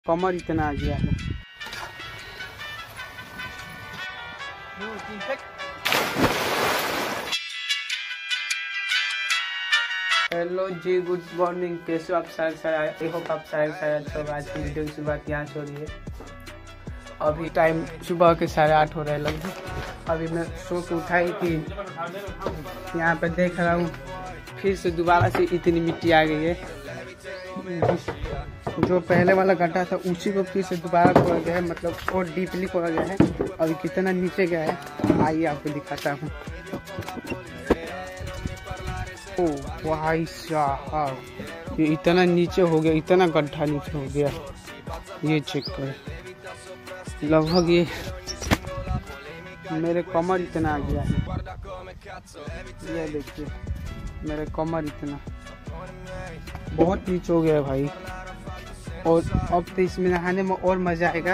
कमर इतना आ गया है। Hello ji, good morning. कैसे हो आप? सारे आई होप आप सारे अच्छा। आज की वीडियो की शुरुआत यहाँ से हो रही है। अभी टाइम सुबह के 8:30 हो रहे हैं लगभग। अभी मैं सो के उठा ही थी, यहाँ पे देख रहा हूँ फिर से दोबारा से इतनी मिट्टी आ गई है। जो पहले वाला गड्ढा था उसी को फिर से दोबारा खोदा गया है, मतलब और डीपली खोदा गया है। अभी कितना नीचे गया है आइए आपको दिखाता हूँ। ओ भाई साहब, ये इतना नीचे हो गया, इतना गड्ढा नीचे हो गया। ये चेक करें, लगभग ये मेरे कमर इतना आ गया है। ये देखिए मेरे कमर इतना, बहुत नीचे हो गया है भाई। और अब तो इसमें नहाने में और मजा आएगा।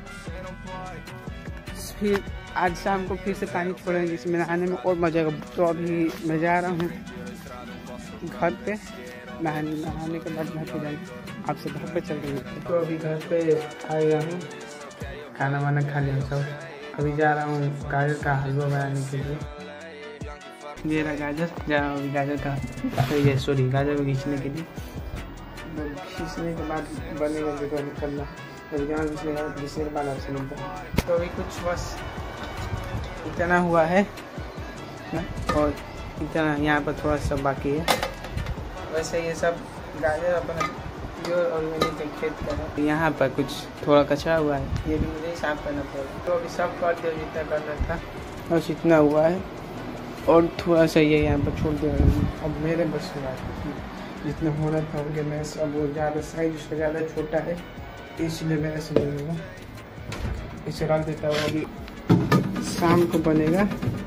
फिर आज शाम को फिर से पानी छोड़ेंगे, इसमें नहाने में और मजा आएगा। तो अभी मैं जा रहा हूँ घर पे नहाने के बाद घर पे जाएंगे। आपसे घर पे चल रही। तो अभी घर पे आया हूँ, खाना वाना खा लिया सब। अभी जा रहा हूँ गाजर का हलवा बनाने के लिए। ये रहा गाजर, जा रहा हूँ गाजर का गाजर को घींचने के लिए। खींचने के बाद बनेगा जो निकलना, घींचने के बाद आपसे मिलता है। तो अभी कुछ बस इतना हुआ है और इतना यहाँ पर थोड़ा सा बाकी है। वैसे ये सब गाजर अपना प्योर ऑर्गेनिक के खेत का है। यहाँ पर कुछ थोड़ा कचरा हुआ है, ये भी मुझे साफ करना पड़ेगा। तो अभी सब कर दिया जितना करना था, बस इतना हुआ है और थोड़ा सा ये यहाँ पर छोड़ दिया। अब मेरे बस हुआ है, जितना होना था उनके मैं सब, वो ज़्यादा साइज उसका ज़्यादा छोटा है इसलिए मैं ऐसे ले लूँगा, इसे रख देता हूँ। अभी शाम को बनेगा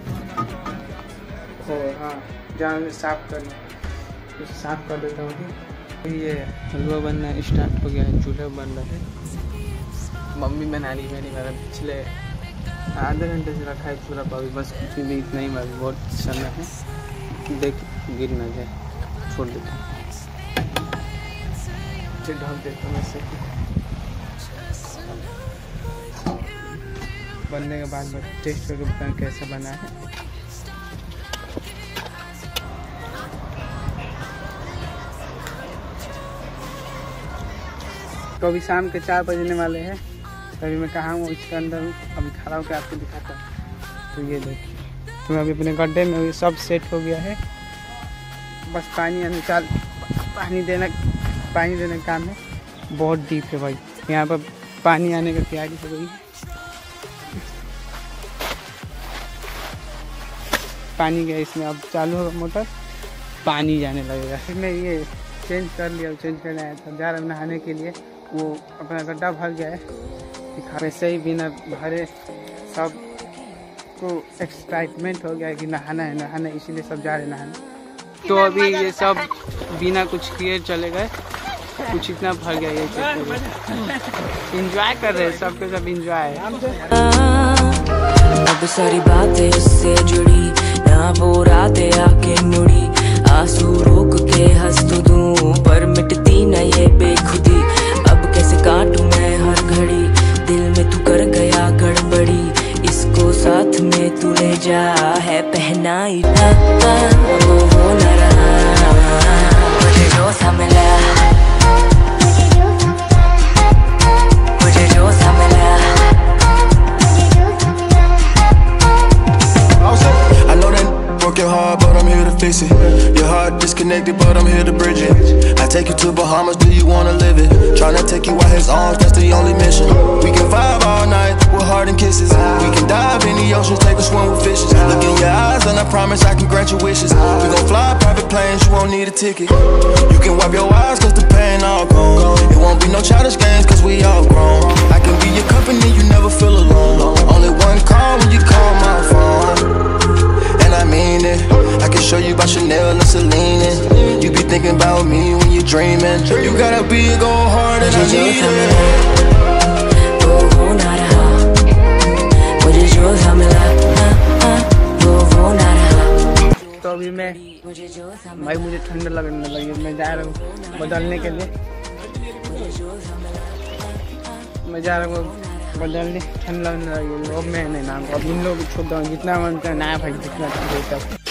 और हाँ जहाँ में साफ करना उसे साफ कर देता हूँ। ये हलवा बनना स्टार्ट हो गया है, चूल्हा बन रहा है। मम्मी बना रही, मैंने मेरा पिछले आधे घंटे से रखा है चूल्हा पर। अभी बस कुछ भी इतना ही, मैं बहुत समय है, देख गिर ना जाए, छोड़ देता हूँ, ढक देता हूँ ऐसे। बनने के बाद टेस्ट करके बताएं कैसा बना है। तो अभी शाम के 4 बजने वाले हैं। अभी मैं कहाँ हूँ, इसके अंदर हूँ। अभी खड़ा होकर आपको दिखाता हूँ। तो ये देखिए, तो अभी अपने गड्ढे में सब सेट हो गया है। बस पानी देने का काम है। बहुत डीप है भाई, यहाँ पर पानी आने की तैयारी हो गई है। पानी गया इसमें, अब चालू होगा मोटर, पानी जाने लगेगा। फिर मैं ये चेंज कर लिया, चेंज करने आया था, जा रहा हूँ नहाने के लिए। वो अपना गड्ढा भर गया है, वैसे ही बिना भरे सब को एक्साइटमेंट हो गया है कि नहाना है, इसीलिए सब जा रहे नहाने। तो अभी ये सब बिना कुछ किए चले गए, कुछ इतना भर गया। ये एंजॉय कर रहे हैं, सबके सब एंजॉय है। अब सारी बातें उससे जुड़ी, ना वो रातें आके मुड़ी। आंसू रोक के हंस तो दूं, पर मिटती न ये बेखुदी। अब कैसे काटूं मैं हर घड़ी, दिल में तू कर गया गड़बड़ी। इसको साथ में तू ले जा, है पहनाई वो हो न रहा। मुझे जो सा मिला, मुझे जो सा मिला। I know that broke your heart, but I'm here to fix it. Your heart disconnected, but I'm here to bridge it. I take you to Bahamas, do you wanna live it? Tryna take you out his arms, that's the only mission. We can vibe all night with heart and kisses. We can dive in the ocean, take a swim with fishes. Look in your eyes and I promise I can grant your wishes. We gon' fly private planes, you won't need a ticket. You can wipe your eyes cause the pain all gone. It won't be no childish games cause we all grown. I can be your company, you never feel alone. Only one call when you call my phone. I mean it. I can show you about Chanel and Celine. You be thinking about me when you're dreaming. You got a big old heart and I need it. वो हो ना रहा, मुझे जो सा मिला, वो हो ना रहा। तो अभी भाई मुझे ठंड लगने लगी, मैं जा रहा हूँ बदलने के लिए। मैं जा रहा हूँ बदलने, ठंड लगने लगी। अब मैं नहीं नाम अब इन लोग को छोड़ दूँ, जितना मनता है नया भाई जितना होता है।